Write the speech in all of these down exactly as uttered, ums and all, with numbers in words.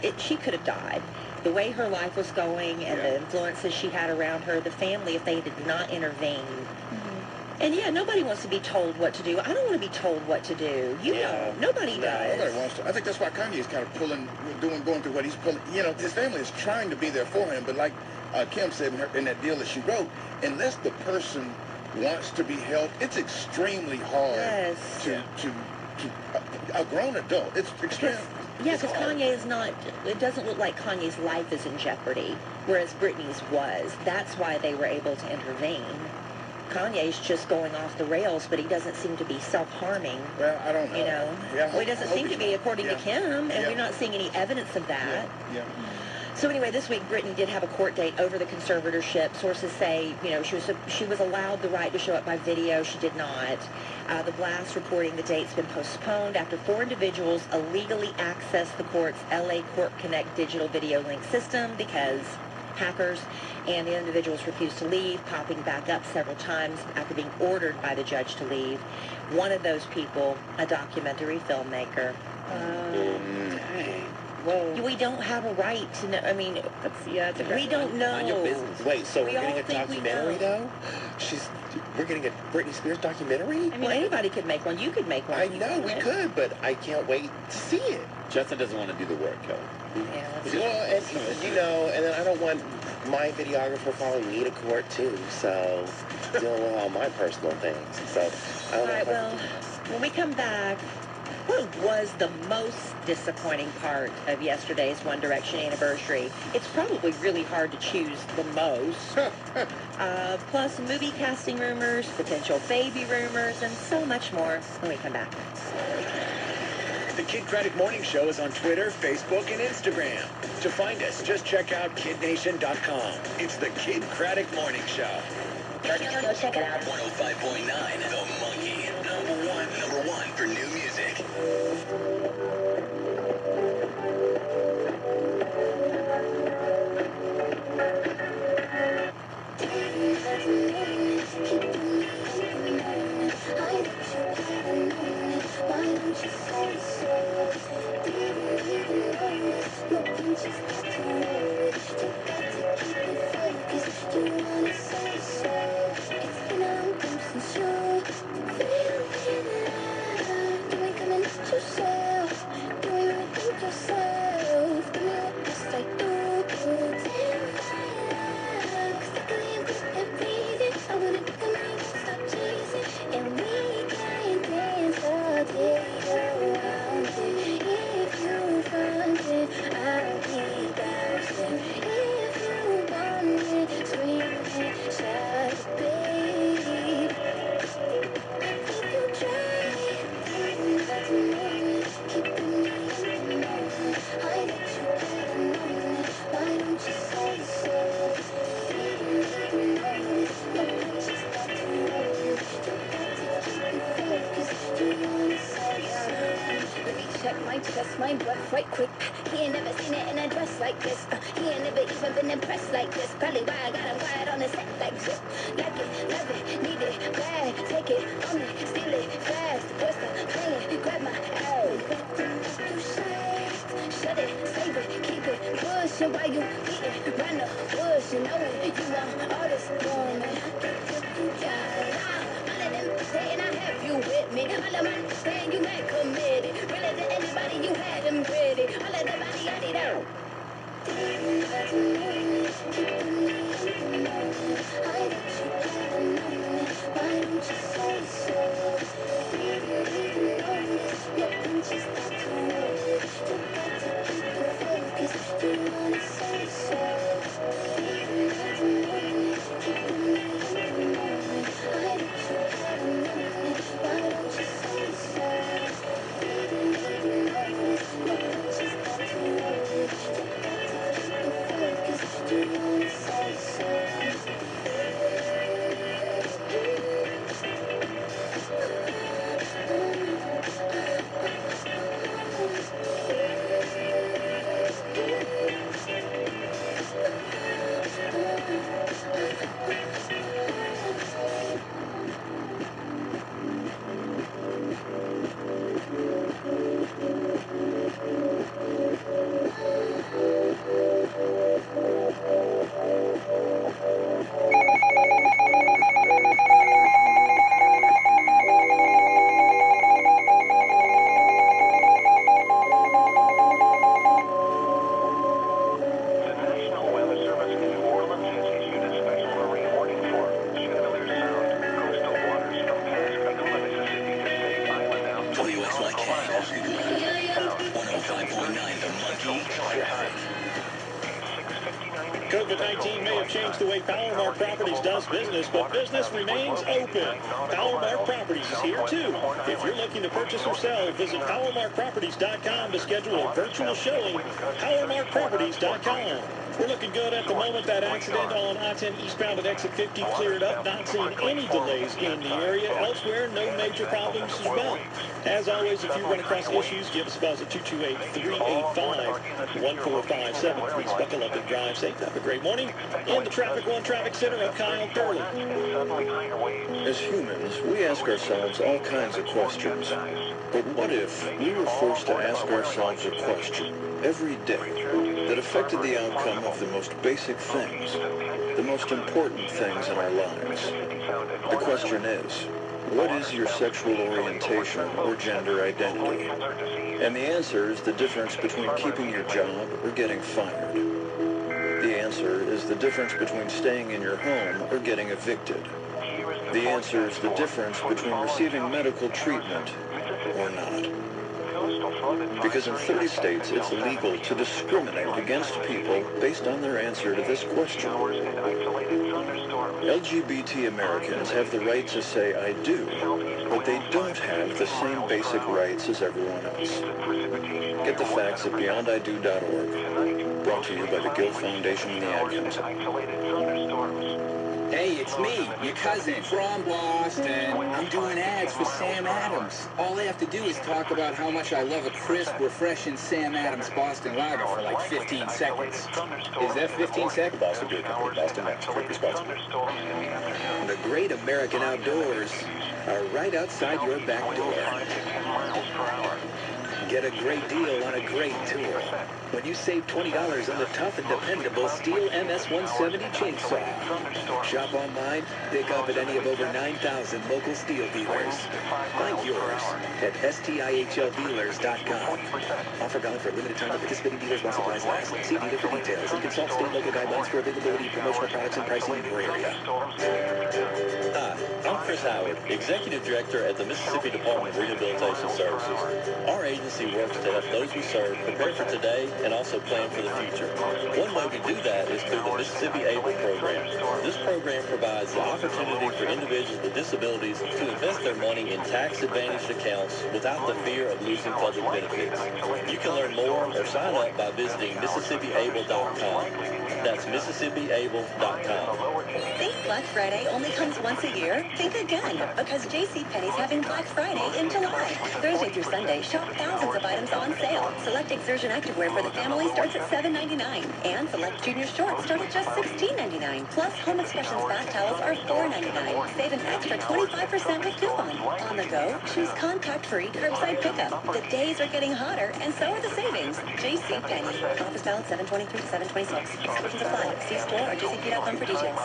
it, she could have died. The way her life was going and Yeah. the influences she had around her, the family, if they did not intervene. Mm-hmm. And yeah, nobody wants to be told what to do. I don't want to be told what to do. You Yeah. know, nobody No, does. Nobody wants to. I think that's why Kanye is kind of pulling, doing, going through what he's pulling. You know, his family is trying to be there for him, but like uh, Kim said in, her, in that deal that she wrote, unless the person wants to be helped, it's extremely hard Yes. to to to a, a grown adult. It's extreme. Yeah, it's because hard. Kanye is not, it doesn't look like Kanye's life is in jeopardy, whereas Britney's was. That's why they were able to intervene. Kanye's just going off the rails, but he doesn't seem to be self-harming. Well, I don't know. You know, Yeah, I well, he hope- doesn't I hope seem to he's be, not. according Yeah. to Kim, and Yeah. we're not seeing any evidence of that. Yeah. yeah. So anyway, this week Britney did have a court date over the conservatorship. Sources say, you know, she was she was allowed the right to show up by video. She did not. Uh, the Blast reporting the date's been postponed after four individuals illegally accessed the court's L A Court Connect digital video link system because hackers, and the individuals refused to leave, popping back up several times after being ordered by the judge to leave. One of those people, a documentary filmmaker. Um, dang. Whoa. We don't have a right to know. I mean, That's, yeah, it's a great we don't know. Mind your business. Wait, so We we're all getting a think we documentary know. though? She's, we're getting a Britney Spears documentary? I mean, Well, anybody could make one. You could make one. I You know we couldn't. could, but I can't wait to see it. Justin doesn't want to do the work, Kelly. Yeah, that's Well, and you know, and then I don't want my videographer following me to court too, so dealing with all my personal things. So I all don't know right. if I Well, can do this. when we come back, what was the most disappointing part of yesterday's One Direction anniversary? It's probably really hard to choose the most. uh, plus, movie casting rumors, potential baby rumors, and so much more when we come back. The Kid Craddock Morning Show is on Twitter, Facebook, and Instagram. To find us, just check out kid nation dot com. It's the Kid Craddock Morning Show. Go check it out. one oh five point nine, The Monkey. Number one, number one for new music. Check my chest, my breath right quick. He ain't never seen it in a dress like this. Uh, he ain't never even been impressed like this. Probably why I got him quiet on the set like this. Like it, love it, need it, bad. Take it, own it, steal it, fast. Twist it, bring it, grab my ass. Shut it, save it, keep it, push it while you eat it. Run the bush, you know it. You want all this woman. Yeah, all of them saying I have you with me. All of my saying you had committed. Really to anybody you had them ready. All of the body I need out. Why don't you say so? Just got to know. You got to keep it focused. You wanna say so? COVID nineteen may have changed the way Powermark Properties does business, but business remains open. Powermark Properties is here too. If you're looking to purchase or sell, visit powermark properties dot com to schedule a virtual showing. powermark properties dot com. We're looking good at the moment. That accident on I ten eastbound at exit fifty cleared up. Not seeing any delays in the area. Elsewhere, no major problems as well. As always, if you run across issues, give us a buzz at two two eight, three eight five, one four five seven. Please buckle up and drive safe. Have a great morning. In the Traffic One Traffic Center, I'm Kyle Curley. As humans, we ask ourselves all kinds of questions. But what if we were forced to ask ourselves a question every day that affected the outcome of the most basic things, the most important things in our lives? The question is, what is your sexual orientation or gender identity? And the answer is the difference between keeping your job or getting fired. The answer is the difference between staying in your home or getting evicted. The answer is the difference between receiving medical treatment or not. Because in thirty states, it's illegal to discriminate against people based on their answer to this question. L G B T Americans have the right to say I do, but they don't have the same basic rights as everyone else. Get the facts at beyond I do dot org. Brought to you by the Guild Foundation and the Ad Council. Hey, it's me, your cousin, from Boston. I'm doing ads for Sam Adams. All I have to do is talk about how much I love a crisp, refreshing Sam Adams Boston Lager for like fifteen seconds. Is that fifteen seconds? Boston Beer Company, Boston, Massachusetts. The great American outdoors are right outside your back door. Get a great deal on a great tool when you save twenty dollars on the tough and dependable Stihl M S one seventy chainsaw. Shop online, pick up at any of over nine thousand local Stihl dealers. Find yours at stihl dealers dot com. Offer valid for a limited time at participating dealers while supplies last. See dealer for details and consult state and local guidelines for availability of promotional products and pricing in your area. Hi, I'm Chris Howard, Executive Director at the Mississippi Department of Rehabilitation Services. Our agency works to help those we serve prepare for today and also plan for the future. One way we do that is through the Mississippi ABLE program. This program provides the opportunity for individuals with disabilities to invest their money in tax-advantaged accounts without the fear of losing public benefits. You can learn more or sign up by visiting Mississippi Able dot com. That's Mississippi Able dot com. Think Black Friday only comes once a year? Think again, because JCPenney's having Black Friday in July. Thursday through Sunday, shop thousands of items on sale. Select Exertion activewear for the family starts at seven ninety-nine, and select junior shorts start at just sixteen ninety-nine. Plus, Home Expressions bath towels are four ninety-nine. Save an extra twenty-five percent with coupon. On the go, choose contact-free curbside pickup. The days are getting hotter, and so are the savings. JCPenney. Office valid seven twenty-three to seven twenty-six. Exclusions apply. See store or J C P dot com for details.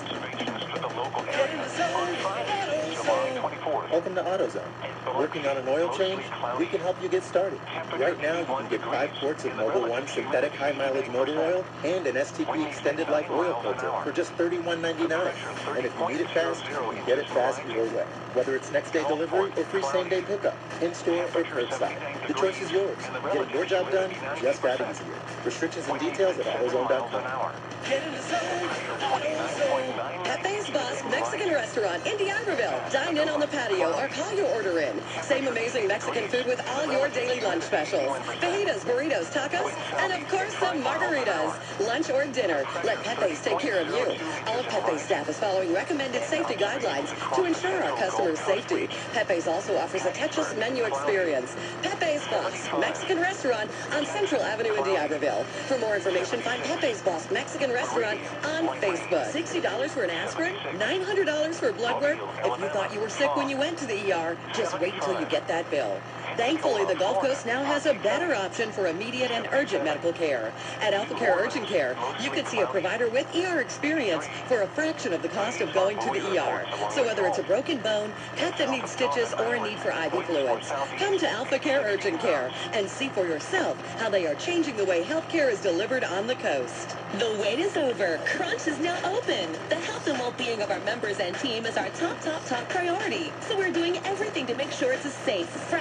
Welcome to AutoZone. Working on an oil change? We can help you get started. Right now, you can get five quarts of Mobil one synthetic high-mileage motor oil and an S T P extended life oil filter for just thirty-one ninety-nine. And if you need it fast, you can get it fast your way. Whether it's next-day delivery or free same-day pickup, in-store or curbside, the choice is yours. Getting your job done just got easier. Restrictions and details at AutoZone dot com. Pepe's Basque Mexican Restaurant in D'Iberville. Dine in on the patio or call your order in. Same amazing Mexican food with all your daily lunch specials. Fajitas, burritos, tacos, and of course some margaritas. Lunch or dinner, let Pepe's take care of you. All of Pepe's staff is following recommended safety guidelines to ensure our customers' safety. Pepe's also offers a Tetris menu experience. Pepe's Basque Mexican Restaurant on Central Avenue in D'Iberville. For more information, find Pepe's Basque Mexican Restaurant on Facebook. sixty dollars for an aspirin? nine hundred dollars for blood work? If you thought you were sick when you went to the E R, just wait until you get that bill. Thankfully, the Gulf Coast now has a better option for immediate and urgent medical care. At AlphaCare Urgent Care, you can see a provider with E R experience for a fraction of the cost of going to the E R. So whether it's a broken bone, pet that needs stitches, or a need for I V fluids, come to AlphaCare Urgent Care and see for yourself how they are changing the way healthcare is delivered on the coast. The wait is over. Crunch is now open. The health and well-being of our members and team is our top, top, top priority. So we're doing everything to make sure it's a safe, fresh, and clean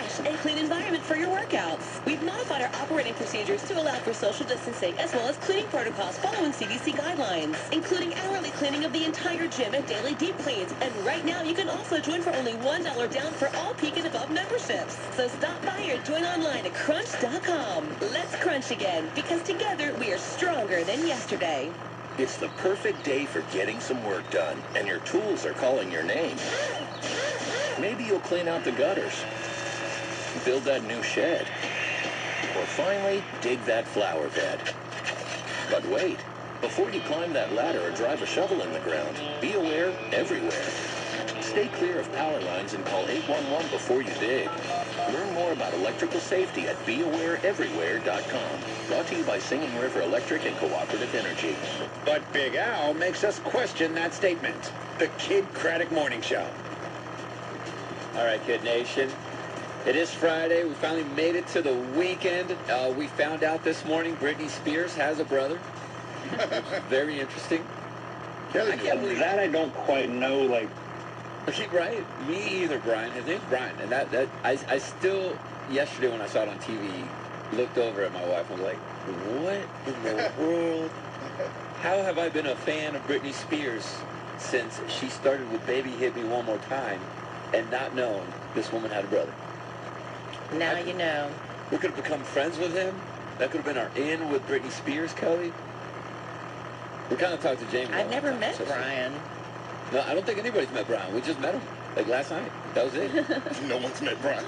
clean environment for your workouts. We've modified our operating procedures to allow for social distancing as well as cleaning protocols following C D C guidelines, including hourly cleaning of the entire gym and daily deep cleans. And right now, you can also join for only one dollar down for all Peak and Above memberships. So stop by or join online at crunch dot com. Let's crunch again, because together we are stronger than yesterday. It's the perfect day for getting some work done, and your tools are calling your name. Maybe you'll clean out the gutters, build that new shed, or finally dig that flower bed. But wait, before you climb that ladder or drive a shovel in the ground, be aware everywhere. Stay clear of power lines and call eight one one before you dig. Learn more about electrical safety at be aware everywhere dot com. Brought to you by Singing River Electric and Cooperative Energy. But Big Al makes us question that statement. The Kid Craddock Morning Show. All right, Kid Nation. It is Friday. We finally made it to the weekend. Uh, we found out this morning Britney Spears has a brother. Very interesting. Kelly, I can't believe That I don't quite know, like, Right? Me either, Brian. His name's Brian. And that, that I, I still, yesterday when I saw it on T V, looked over at my wife and was like, what in the world? How have I been a fan of Britney Spears since she started with Baby Hit Me One More Time and not known this woman had a brother? Now you know. We could have become friends with him. That could have been our in with Britney Spears, Kelly. We kind of talked to Jamie. I've never met Brian. No, I don't think anybody's met Brian. We just met him, like last night. That was it. No one's met Brian.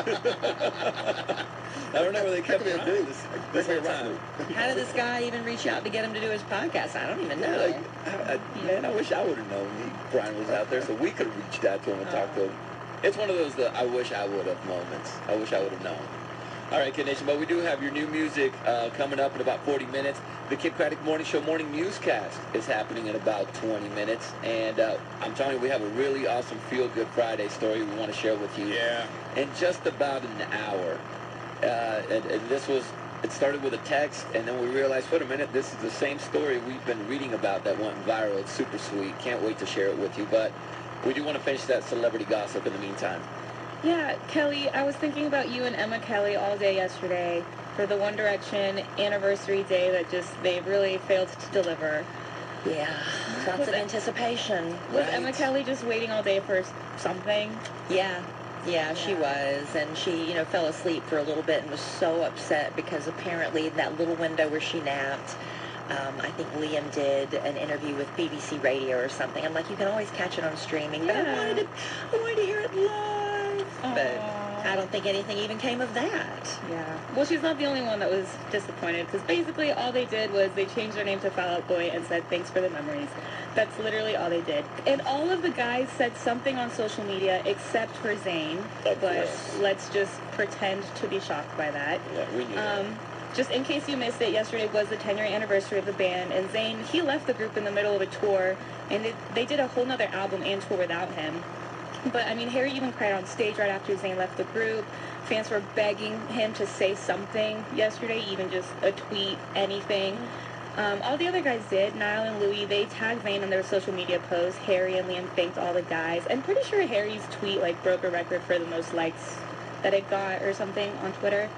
I don't know where they kept Brian Brian this, this whole time. How did this guy even reach out to get him to do his podcast? I don't even know. Like, I, I, man, I wish I would have known he, Brian was out there so we could have reached out to him and talked to him. It's one of those that I wish I would have moments. I wish I would have known. All right, Kid Nation, but we do have your new music uh, coming up in about forty minutes. The Kid Craddock Morning Show Morning Newscast is happening in about twenty minutes. And uh, I'm telling you, we have a really awesome Feel Good Friday story we want to share with you. Yeah. In just about an hour. Uh, and, and this was, it started with a text, and then we realized, wait a minute, this is the same story we've been reading about that went viral. It's super sweet. Can't wait to share it with you. But we do want to finish that celebrity gossip in the meantime. Yeah, Kelly, I was thinking about you and Emma Kelly all day yesterday for the One Direction anniversary day that just, they really failed to deliver. Yeah, lots Was of it- anticipation. Was right? Emma Kelly just waiting all day for something? Yeah, yeah, she was, and she, you know, fell asleep for a little bit and was so upset because apparently in that little window where she napped, um, I think Liam did an interview with B B C Radio or something. I'm like, you can always catch it on streaming, but I Yeah. wanted to, I wanted to hear it live. But Aw. I don't think anything even came of that. Yeah. Well, she's not the only one that was disappointed, because basically all they did was they changed their name to Fall Out Boy and said, thanks for the memories. That's literally all they did. And all of the guys said something on social media except for Zayn, Of but course. let's just pretend to be shocked by that. Yeah, we knew that. Um, just in case you missed it, yesterday was the ten-year anniversary of the band, and Zayn, he left the group in the middle of a tour, and it, they did a whole nother album and tour without him. But, I mean, Harry even cried on stage right after Zayn left the group. Fans were begging him to say something yesterday, even just a tweet, anything. Um, all the other guys did. Niall and Louis, they tagged Zayn on their social media posts. Harry and Liam thanked all the guys. I'm pretty sure Harry's tweet, like, broke a record for the most likes that it got or something on Twitter.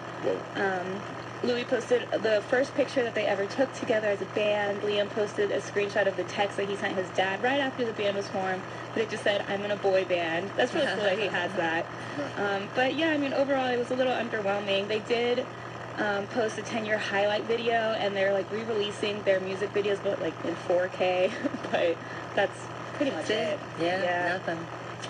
Um, Louis posted the first picture that they ever took together as a band. Liam posted a screenshot of the text that he sent his dad right after the band was formed, but it just said, I'm in a boy band. That's really cool that he has that. Um, but yeah, I mean, overall, it was a little underwhelming. They did um, post a ten-year highlight video, and they're like re-releasing their music videos, but like in four K. But that's pretty much That's it. Yeah, Yeah. nothing.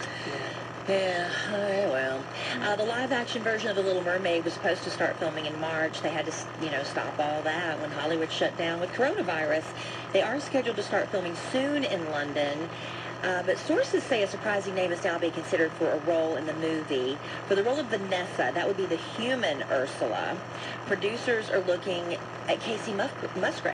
Yeah, all right, well. Uh, the live-action version of The Little Mermaid was supposed to start filming in March. They had to, you know, stop all that when Hollywood shut down with coronavirus. They are scheduled to start filming soon in London. Uh, but sources say a surprising name is now being considered for a role in the movie. For the role of Vanessa, that would be the human Ursula. Producers are looking at Casey Musk- Musgrave.